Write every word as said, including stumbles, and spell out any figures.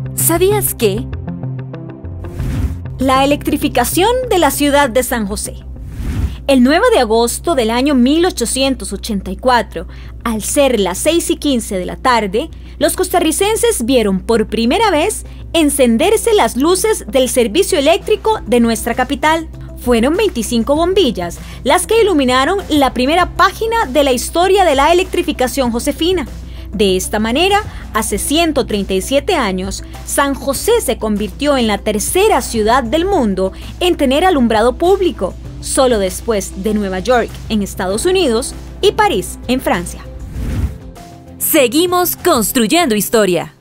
¿Sabías que? La electrificación de la ciudad de San José. El nueve de agosto del año mil ochocientos ochenta y cuatro, al ser las seis y quince de la tarde, los costarricenses vieron por primera vez encenderse las luces del servicio eléctrico de nuestra capital. Fueron veinticinco bombillas las que iluminaron la primera página de la historia de la electrificación josefina. De esta manera, hace ciento treinta y siete años, San José se convirtió en la tercera ciudad del mundo en tener alumbrado público, solo después de Nueva York, en Estados Unidos, y París, en Francia. Seguimos construyendo historia.